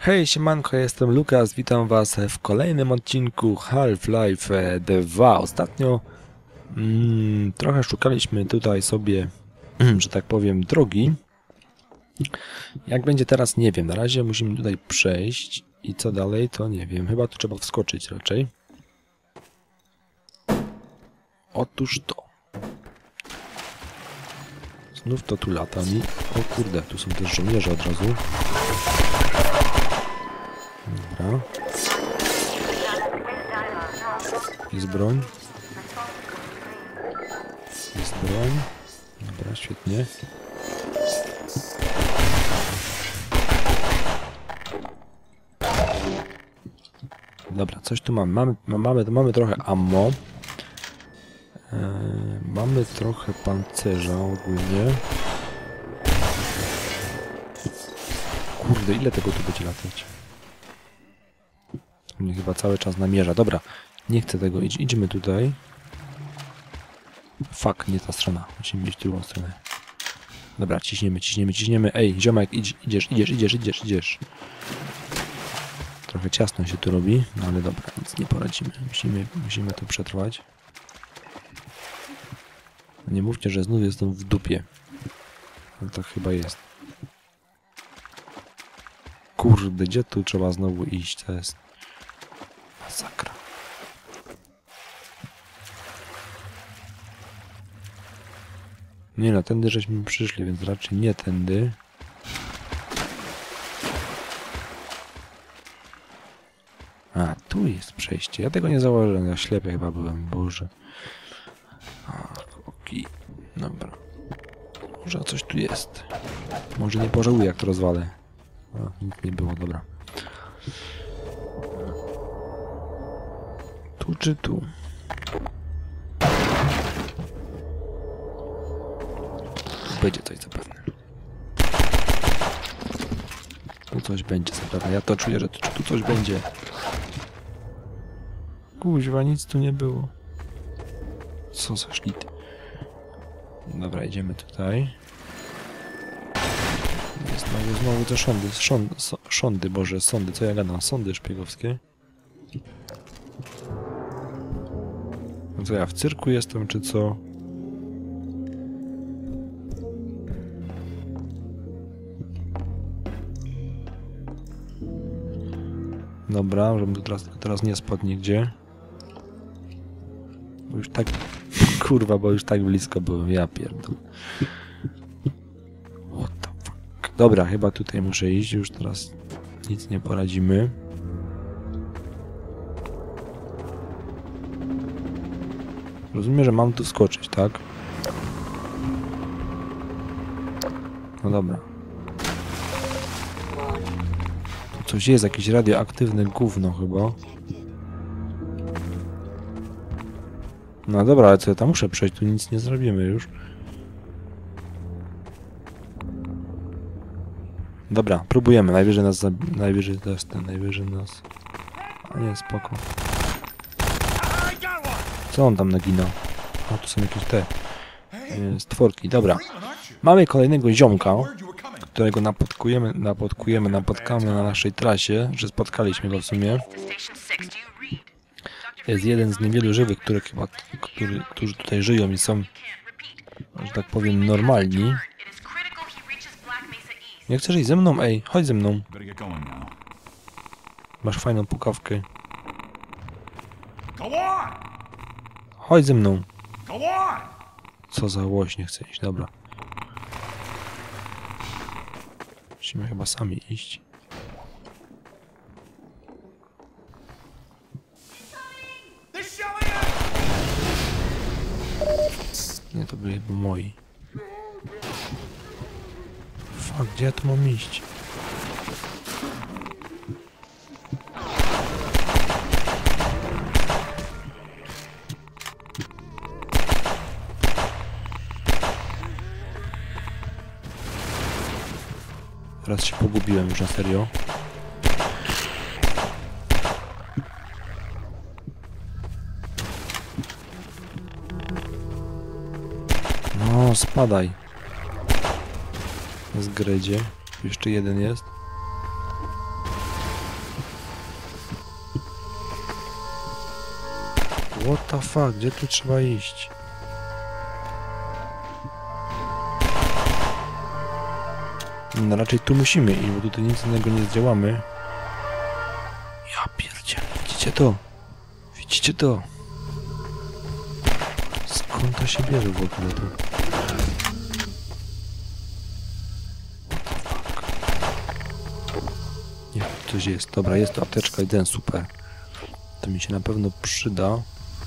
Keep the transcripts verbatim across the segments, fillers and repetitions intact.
Hej, siemanko, jestem Lukas, witam was w kolejnym odcinku Half-Life dwa. Ostatnio mm, trochę szukaliśmy tutaj sobie, że tak powiem, drogi. Jak będzie teraz, nie wiem. Na razie musimy tutaj przejść i co dalej, to nie wiem. Chyba tu trzeba wskoczyć raczej. Otóż to. Znów to tu lata mi. O kurde, tu są też żołnierze od razu. Dobra. Jest broń. Jest broń. Dobra, świetnie. Dobra, coś tu mamy. Mamy, mamy, mamy trochę ammo. Eee, mamy trochę pancerza ogólnie. Kurde, ile tego tu będzie latać? Mnie chyba cały czas namierza. Dobra, nie chcę tego. Idź, idźmy tutaj. Fuck, nie ta strona. Musimy iść w drugą stronę. Dobra, ciśniemy, ciśniemy, ciśniemy. Ej, ziomek, idź, idziesz, idziesz, idziesz, idziesz, idziesz. Trochę ciasno się tu robi, no ale dobra, nic nie poradzimy. Musimy, musimy to przetrwać. Nie mówcie, że znów jestem w dupie. No to chyba jest. Kurde, gdzie tu trzeba znowu iść? To jest masakra. Nie no, tędy żeśmy przyszli, więc raczej nie tędy. A, tu jest przejście. Ja tego nie zauważyłem, ja ślepy chyba byłem, Boże. Okej, dobra. Może coś tu jest. Może nie pożałuję, jak to rozwalę. O, nic nie było, dobra. Tu czy tu? Będzie coś zapewne. Tu coś będzie zapewne. Ja to czuję, że tu, tu coś będzie. Kuźwa, nic tu nie było. Co za szlity. Dobra, idziemy tutaj. Jest znowu, znowu te szondy, szondy, szondy, boże, sądy, co ja gadam, sądy szpiegowskie. No co ja, w cyrku jestem, czy co? Dobra, żebym tu teraz, teraz nie spadł nigdzie. Bo już tak... Kurwa, bo już tak blisko byłem, ja pierdolę. What the fuck. Dobra, chyba tutaj muszę iść, już teraz nic nie poradzimy. Rozumiem, że mam tu skoczyć, tak? No dobra. Tu coś jest, jakieś radioaktywne gówno chyba. No dobra, ale co ja tam muszę przejść? Tu nic nie zrobimy już. Dobra, próbujemy. Najwyżej nas zabi... Najwyżej to jest ten, najwyżej nas... A nie, spoko. Co on tam naginał? O, tu są jakieś te... Yy, stworki. Dobra. Mamy kolejnego ziomka, którego napotkujemy, napotkujemy, napotkamy na naszej trasie, że spotkaliśmy go w sumie. Jest jeden z niewielu żywych, które chyba, który, którzy tutaj żyją i są, że tak powiem, normalni. Nie chcesz iść ze mną? Ej, chodź ze mną. Masz fajną pukawkę. Chodź ze mną. Co za łoś, nie chcę iść, dobra. Musimy chyba sami iść. Nie, to byli moi. Fuck, gdzie ja tu mam iść? Teraz się pogubiłem już na serio. No, spadaj. zgredzie. Jeszcze jeden jest. What the fuck? Gdzie tu trzeba iść? No raczej tu musimy iść, bo tutaj nic innego nie zdziałamy. Ja pierdzielę, widzicie to? Widzicie to? Skąd to się bierze w ogóle tu? Nie, coś jest. Dobra, jest to apteczka jeden, super. To mi się na pewno przyda.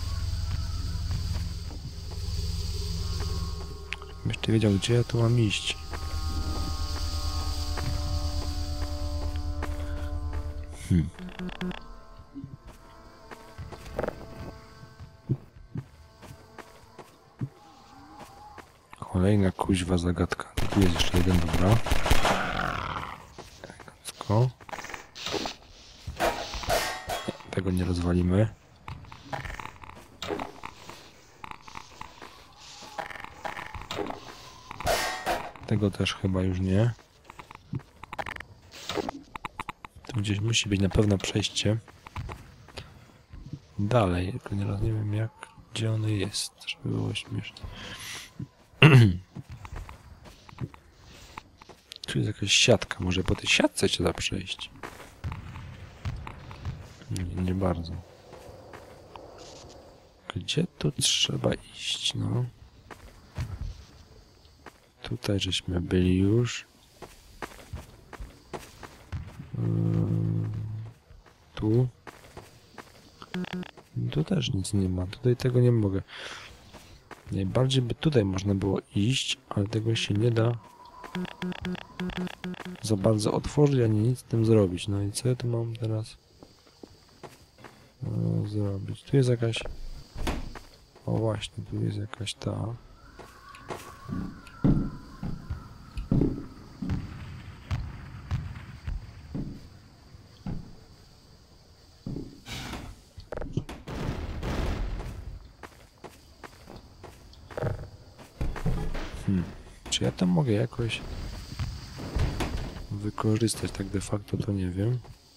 Jeszcze wiedział, gdzie ja tu mam iść. Hmm. Kolejna kuźwa zagadka. Tu jest jeszcze jeden, dobra. Elegancko. Tego nie rozwalimy. Tego też chyba już nie. Tu gdzieś musi być na pewno przejście dalej, tylko nieraz nie wiem jak, gdzie ono jest, żeby było śmieszne. Tu jest jakaś siatka, może po tej siatce się da przejść. Nie, nie bardzo. Gdzie tu trzeba iść, no? Tutaj żeśmy byli już. Tu. Tu też nic nie ma. Tutaj tego nie mogę. Najbardziej by tutaj można było iść, ale tego się nie da za bardzo otworzyć, ani nic z tym zrobić. No i co ja tu mam teraz no, zrobić? Tu jest jakaś... O właśnie, tu jest jakaś ta... Hmm. Czy ja to mogę jakoś wykorzystać tak de facto, to nie wiem.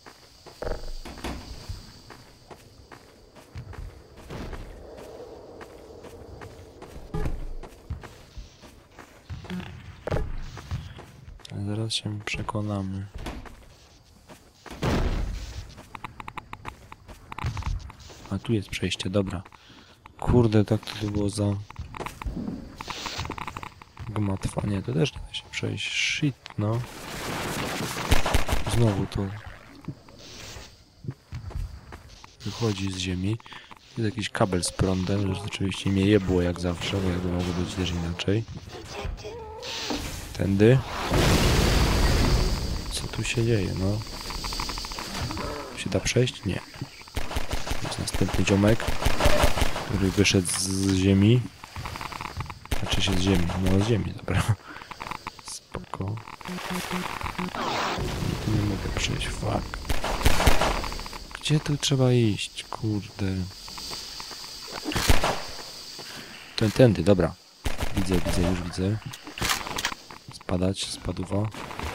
Ale zaraz się przekonamy. A tu jest przejście, dobra. Kurde, tak to by było za... Gmatwa, nie, to też nie da się przejść. Shit, no. Znowu to wychodzi z ziemi. Jest jakiś kabel z prądem, że oczywiście mnie jebło jak zawsze, bo jakby mogło być też inaczej. Tędy. Co tu się dzieje, no? Tu się da przejść? Nie. Jest następny ziomek, który wyszedł z ziemi. Znaczy się z ziemi, no z ziemi, dobra. Spoko. Tu nie mogę przejść, fuck. Gdzie tu trzeba iść, kurde. Ten, tędy, dobra. Widzę, widzę, już widzę. Spadać, spaduwa.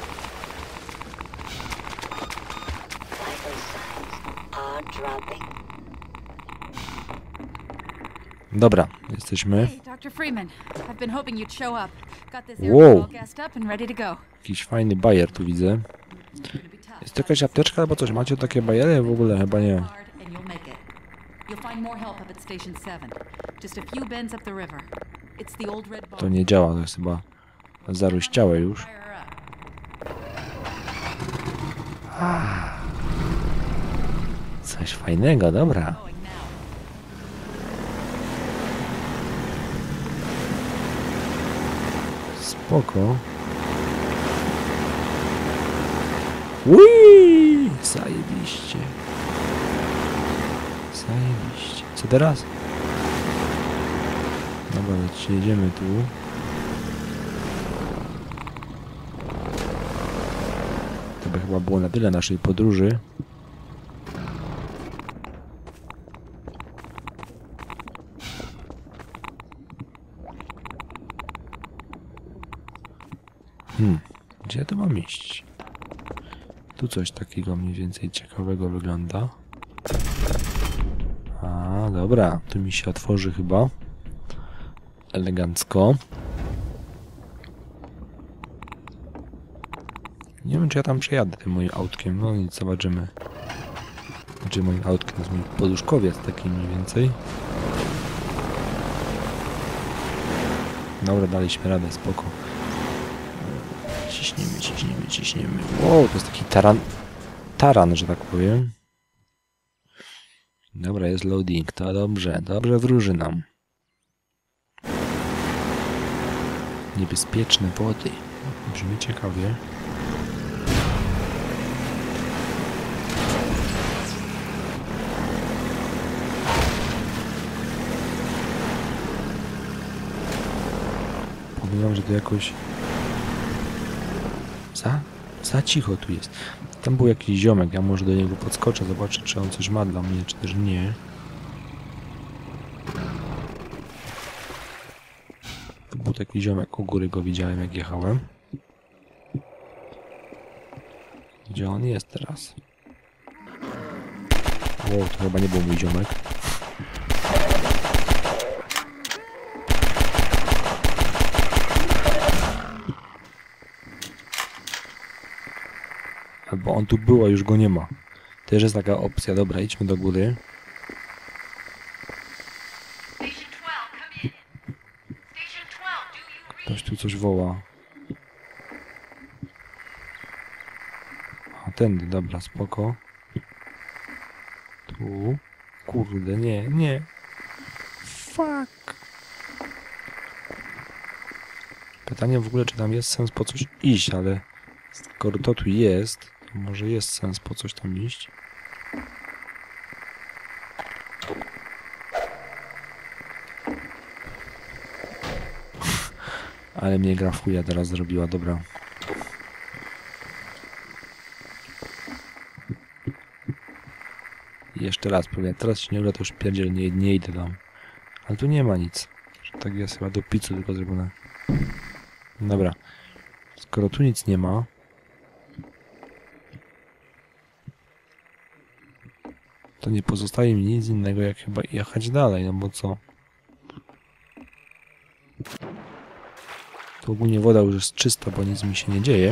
Dobra, jesteśmy. Wow! Jakiś fajny bajer tu widzę. Jest to jakaś apteczka albo coś? Macie takie bajery? W ogóle chyba nie. To nie działa, to jest chyba zarościałe już. Coś fajnego, dobra. Spoko. Uiii! Zajebiście. Zajebiście. Co teraz? Dobra, więc jedziemy tu. To by chyba było na tyle naszej podróży. Hmm, gdzie ja to mam iść? Tu coś takiego mniej więcej ciekawego wygląda. A, No dobra, tu mi się otworzy chyba. Elegancko. Nie wiem, czy ja tam przejadę tym moim autkiem. No nic, zobaczymy. Znaczy moim autkiem, to jest mój poduszkowiec taki mniej więcej. Dobra, daliśmy radę, spoko. Ciśniemy, ciśniemy, ciśniemy. Wow, to jest taki taran... Taran, że tak powiem. Dobra, jest loading, to dobrze, dobrze wróży nam. Niebezpieczne wody. Brzmi ciekawie. Powiem wam, że to jakoś... Za, za cicho tu jest. Tam był jakiś ziomek, ja może do niego podskoczę, zobaczę, czy on coś ma dla mnie, czy też nie. To był taki ziomek, u góry go widziałem, jak jechałem. Gdzie on jest teraz? Wow, to chyba nie był mój ziomek. Albo on tu był, a już go nie ma. Też jest taka opcja. Dobra, idźmy do góry. Ktoś tu coś woła. A tędy, dobra, spoko. Tu. Kurde, nie, nie. Fuck. Pytanie w ogóle, czy tam jest sens po coś iść, ale skoro to tu jest, to może jest sens po coś tam iść. Ale mnie gra w chuja teraz zrobiła, dobra. Jeszcze raz, powiem, teraz się nie uda, to już pierdziel, nie, nie idę tam. Ale tu nie ma nic. Tak jest chyba do pizzy tylko zrobione. Dobra. Skoro tu nic nie ma, to nie pozostaje mi nic innego, jak chyba jechać dalej, no bo co? Tu ogólnie woda już jest czysta, bo nic mi się nie dzieje.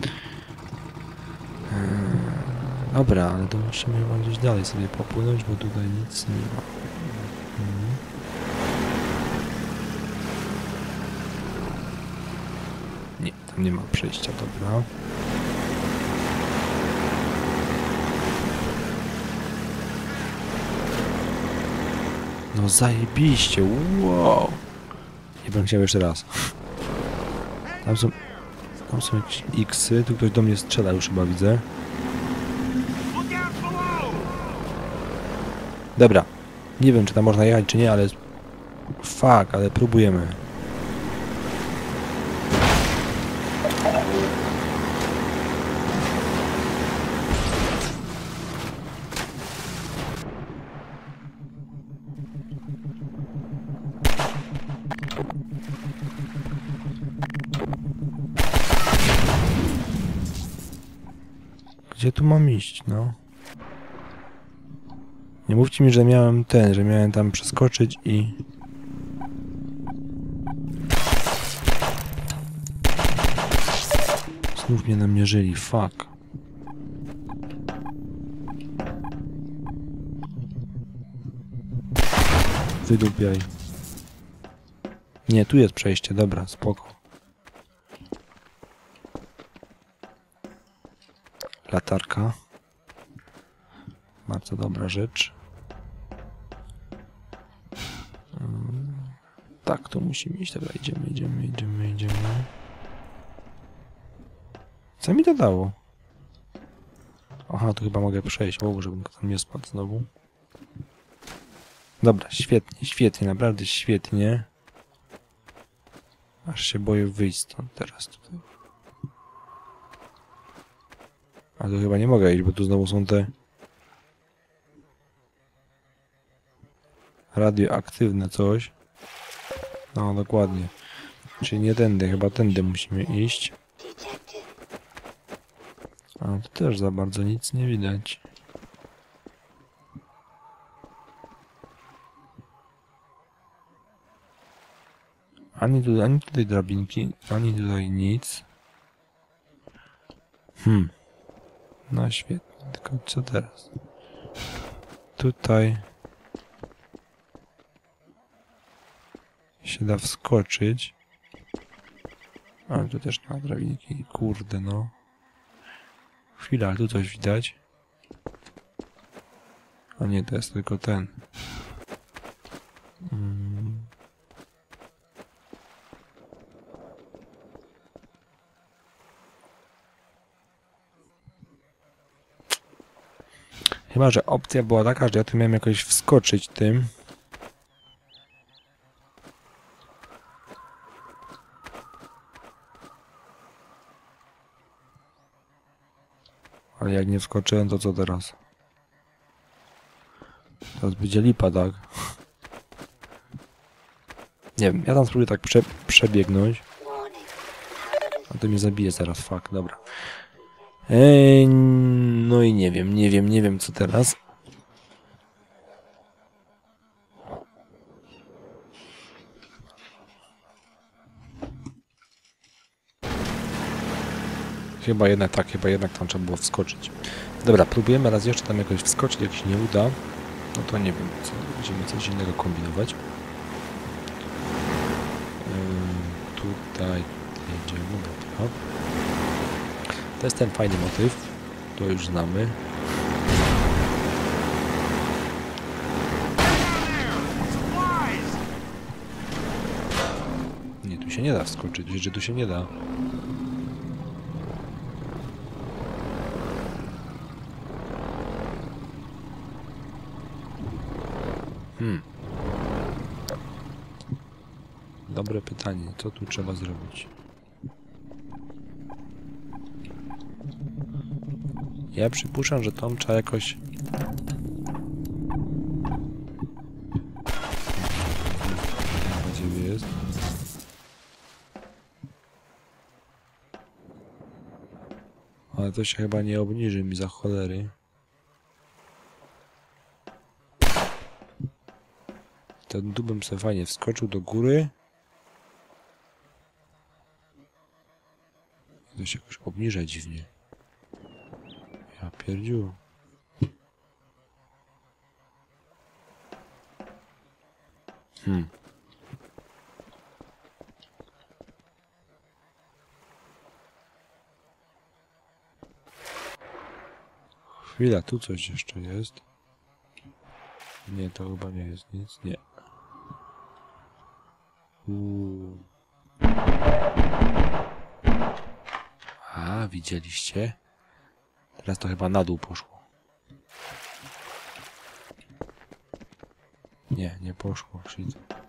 Eee, dobra, ale to musimy chyba gdzieś dalej sobie popłynąć, bo tutaj nic nie ma. Hmm. Nie, tam nie ma przejścia, dobra. No zajebiście, wow! Ja bym chciał jeszcze raz. Tam są... Tam są jakieś X-y, tu ktoś do mnie strzela już chyba widzę. Dobra. Nie wiem, czy tam można jechać, czy nie, ale... Fuck, ale próbujemy. Gdzie tu mam iść, no? Nie mówcie mi, że miałem ten, że miałem tam przeskoczyć i... Znów mnie namierzyli, fuck. Wydupiaj. Nie, tu jest przejście, dobra, spoko. Latarka. Bardzo dobra rzecz. Hmm. Tak, tu musimy iść. Dobra, idziemy, idziemy, idziemy, idziemy. Co mi to dało? Aha, tu chyba mogę przejść. O, żebym tam nie spadł znowu. Dobra, świetnie, świetnie, naprawdę świetnie. Aż się boję wyjść stąd teraz tutaj. A tu chyba nie mogę iść, bo tu znowu są te... radioaktywne coś. No, dokładnie. Czyli nie tędy, chyba tędy musimy iść. A tu też za bardzo nic nie widać. Ani tutaj, ani tutaj drabinki, ani tutaj nic. Hmm. No świetnie, tylko co teraz? Tutaj się da wskoczyć. Ale tu też ma drabinki. Kurde no. Chwila, ale tu coś widać. A nie, to jest tylko ten. Hmm. Chyba, że opcja była taka, że ja tu miałem jakoś wskoczyć tym. Ale jak nie wskoczyłem, to co teraz? Teraz będzie lipa, tak? Nie wiem, ja tam spróbuję tak prze przebiegnąć. A to mnie zabije zaraz, fuck, dobra. Ej, no i nie wiem, nie wiem, nie wiem co teraz. Chyba jednak tak, chyba jednak tam trzeba było wskoczyć. Dobra, próbujemy raz jeszcze tam jakoś wskoczyć, jak się nie uda. No to nie wiem, co, będziemy coś innego kombinować. Yy, tutaj jedziemy, dobra. To jest ten fajny motyw. To już znamy. Nie, tu się nie da wskoczyć, że tu się nie da. Hmm. Dobre pytanie, co tu trzeba zrobić? Ja przypuszczam, że tam trzeba jakoś... Gdzie jest? Ale to się chyba nie obniży mi za cholery. Ten dubem sobie fajnie wskoczył do góry. I to się jakoś obniża dziwnie. Ja pierdziu. Hmm. Chwila, tu coś jeszcze jest. Nie, to chyba nie jest nic. Nie. Uuu. A, widzieliście? Teraz to chyba na dół poszło. Nie, nie poszło. Czyli